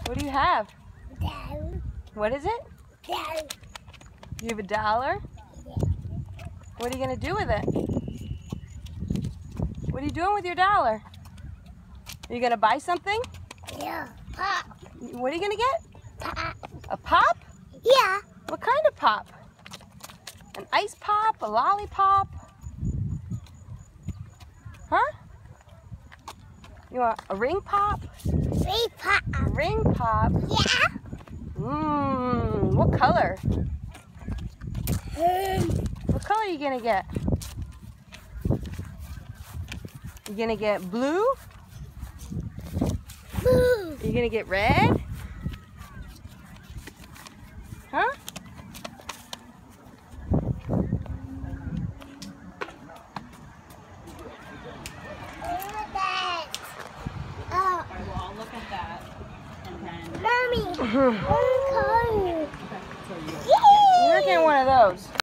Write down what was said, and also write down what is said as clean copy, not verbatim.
What do you have? $1. What is it? $1. You have $1? What are you going to do with it? What are you doing with your $1? Are you going to buy something? Yeah. Pop. What are you going to get? Pop. A pop? Yeah. What kind of pop? An ice pop? A lollipop? Huh? You want a ring pop? Free pop. A ring pop? Yeah. What color? Um, What color are you gonna get? You gonna get blue? Boo. You gonna get red? Huh? Look at that. Oh, All right, well, I'll look at that, and then... Mommy. One color. Okay, so you... You're not getting one of those.